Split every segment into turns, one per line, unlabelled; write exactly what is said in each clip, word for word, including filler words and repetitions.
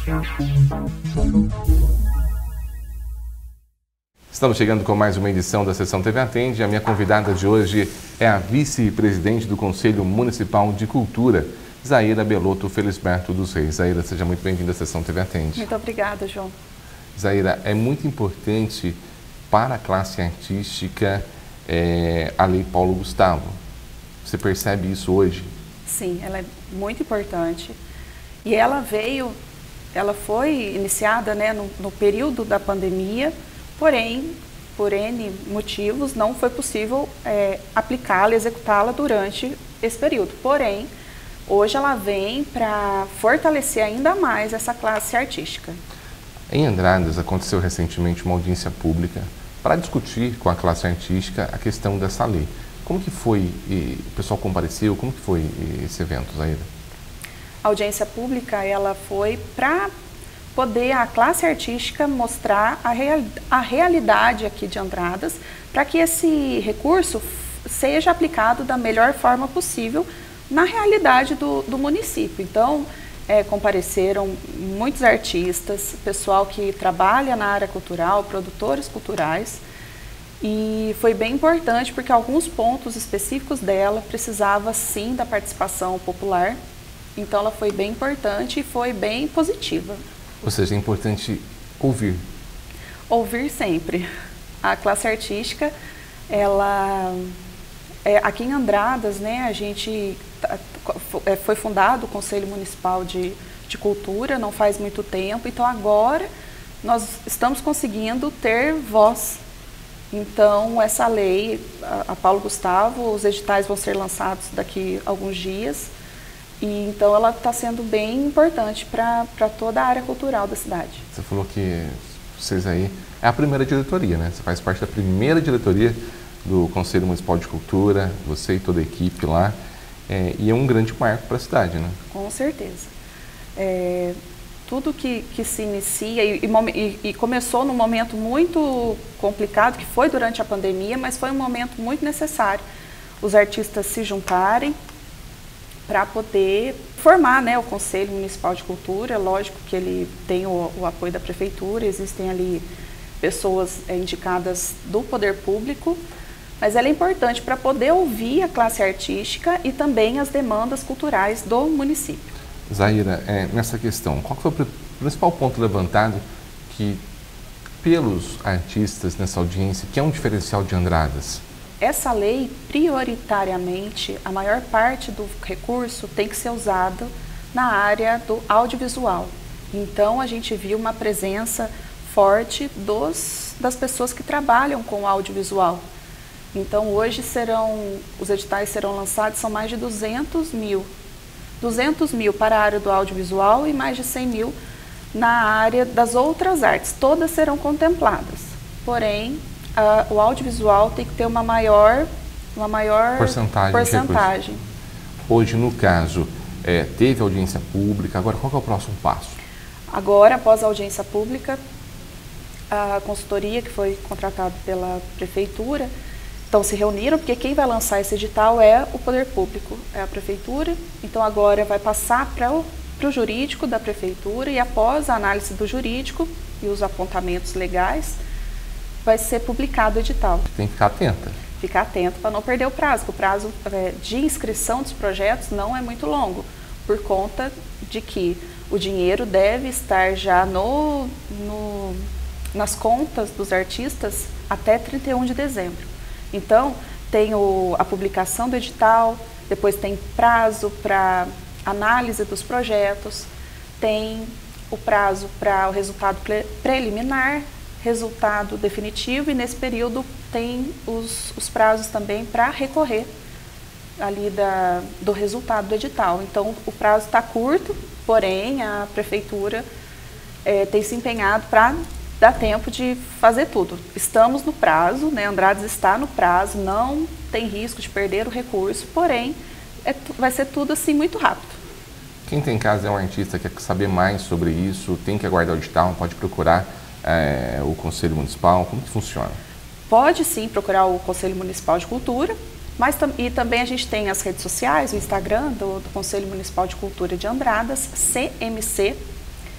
Estamos chegando com mais uma edição da Sessão T V Atende. A minha convidada de hoje é a vice-presidente do Conselho Municipal de Cultura, Zaira Belotto Felisberto dos Reis. Zaira, seja muito bem-vinda à Sessão T V Atende.
Muito obrigada, João.
Zaira, é muito importante para a classe artística é, a Lei Paulo Gustavo. Você percebe isso hoje?
Sim, ela é muito importante. E ela veio, ela foi iniciada, né, no, no período da pandemia. Porém, por N motivos, não foi possível é, aplicá-la, executá-la durante esse período. Porém, hoje ela vem para fortalecer ainda mais essa classe artística.
Em Andradas, aconteceu recentemente uma audiência pública para discutir com a classe artística a questão dessa lei. Como que foi, e o pessoal compareceu, como que foi esse evento, Zaira?
A audiência pública, ela foi para poder a classe artística mostrar a, real, a realidade aqui de Andradas, para que esse recurso seja aplicado da melhor forma possível na realidade do, do município. Então, é, compareceram muitos artistas, pessoal que trabalha na área cultural, produtores culturais, e foi bem importante porque alguns pontos específicos dela precisava sim da participação popular, então ela foi bem importante e foi bem positiva.
Ou seja, é importante ouvir.
Ouvir sempre. A classe artística, ela, é, aqui em Andradas, né, a gente é, foi fundado o Conselho Municipal de, de Cultura, não faz muito tempo, então agora nós estamos conseguindo ter voz. Então, essa lei, a, a Paulo Gustavo, os editais vão ser lançados daqui a alguns dias. E, então, ela está sendo bem importante para toda a área cultural da cidade.
Você falou que vocês aí... É a primeira diretoria, né? Você faz parte da primeira diretoria do Conselho Municipal de Cultura, você e toda a equipe lá. É, e é um grande marco para a cidade, né?
Com certeza. É, tudo que, que se inicia, e, e, e começou num momento muito complicado, que foi durante a pandemia, mas foi um momento muito necessário. Os artistas se juntarem para poder formar, né, o Conselho Municipal de Cultura. Lógico que ele tem o, o apoio da Prefeitura, existem ali pessoas é, indicadas do poder público, mas ela é importante para poder ouvir a classe artística e também as demandas culturais do município.
Zaira, é, nessa questão, qual foi o principal ponto levantado que, pelos artistas nessa audiência, que é um diferencial de Andradas?
Essa lei, prioritariamente, a maior parte do recurso tem que ser usado na área do audiovisual. Então, a gente viu uma presença forte dos, das pessoas que trabalham com audiovisual. Então, hoje serão, os editais serão lançados, são mais de duzentos mil. duzentos mil para a área do audiovisual e mais de cem mil na área das outras artes. Todas serão contempladas. Porém, Uh, o audiovisual tem que ter uma maior, uma maior
porcentagem.
porcentagem.
Hoje, no caso, é, teve audiência pública, agora qual que é o próximo passo?
Agora, após a audiência pública, a consultoria que foi contratada pela Prefeitura, então se reuniram, porque quem vai lançar esse edital é o poder público, é a Prefeitura, então agora vai passar para o para o jurídico da Prefeitura e após a análise do jurídico e os apontamentos legais, vai ser publicado o edital.
Tem que ficar atenta.
Ficar atento para não perder o prazo, porque o prazo é, de inscrição dos projetos não é muito longo, por conta de que o dinheiro deve estar já no, no, nas contas dos artistas até trinta e um de dezembro. Então, tem o, a publicação do edital, depois tem prazo para análise dos projetos, tem o prazo para o resultado preliminar, resultado definitivo, e nesse período tem os, os prazos também para recorrer ali da, do resultado do edital. Então, o prazo está curto, porém a Prefeitura é, tem se empenhado para dar tempo de fazer tudo. Estamos no prazo, né? Andradas está no prazo, não tem risco de perder o recurso, porém é, vai ser tudo assim muito rápido.
Quem tem em casa é um artista que quer saber mais sobre isso, tem que aguardar o edital, pode procurar É, o Conselho Municipal, como que funciona?
Pode sim procurar o Conselho Municipal de Cultura, mas e também a gente tem as redes sociais, o Instagram do, do Conselho Municipal de Cultura de Andradas, C M C,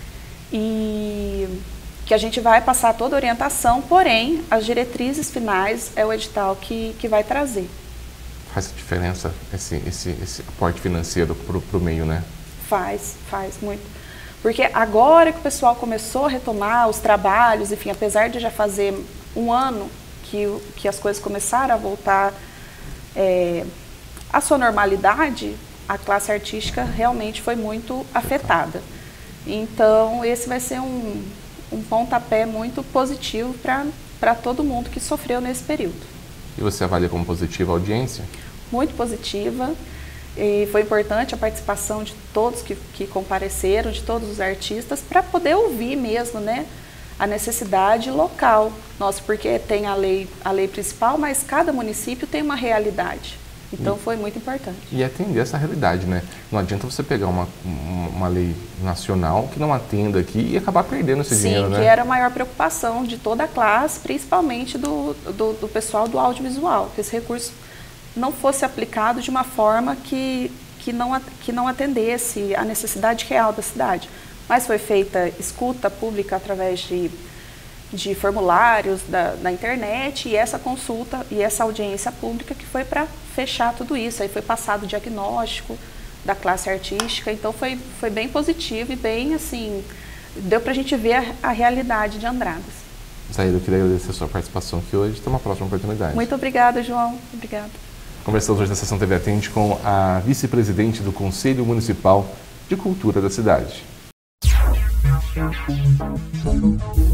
e que a gente vai passar toda a orientação, porém, as diretrizes finais é o edital que, que vai trazer.
Faz diferença esse, esse, esse aporte financeiro para o meio, né?
Faz, faz muito. Porque agora que o pessoal começou a retomar os trabalhos, enfim, apesar de já fazer um ano que, que as coisas começaram a voltar é, à sua normalidade, a classe artística realmente foi muito afetada. Então, esse vai ser um, um pontapé muito positivo para todo mundo que sofreu nesse período.
E você avalia como positiva a audiência?
Muito positiva. E foi importante a participação de todos que, que compareceram, de todos os artistas, para poder ouvir mesmo, né, a necessidade local. Nossa, porque tem a lei, a lei principal, mas cada município tem uma realidade. Então e, foi muito importante.
E atender essa realidade, né? Não adianta você pegar uma, uma lei nacional que não atenda aqui e acabar perdendo esse
Sim,
dinheiro, né?
Sim, que era a maior preocupação de toda a classe, principalmente do, do, do pessoal do audiovisual, que esse recurso não fosse aplicado de uma forma que, que, não, que não atendesse a necessidade real da cidade. Mas foi feita escuta pública através de, de formulários da, da internet e essa consulta e essa audiência pública que foi para fechar tudo isso. Aí foi passado o diagnóstico da classe artística, então foi, foi bem positivo e bem assim, deu para a gente ver a, a realidade de Andradas.
Zaira, eu queria agradecer a sua participação aqui hoje e ter uma próxima oportunidade.
Muito obrigada, João. Obrigada.
Conversamos hoje na Sessão T V Atende com a vice-presidente do Conselho Municipal de Cultura da cidade.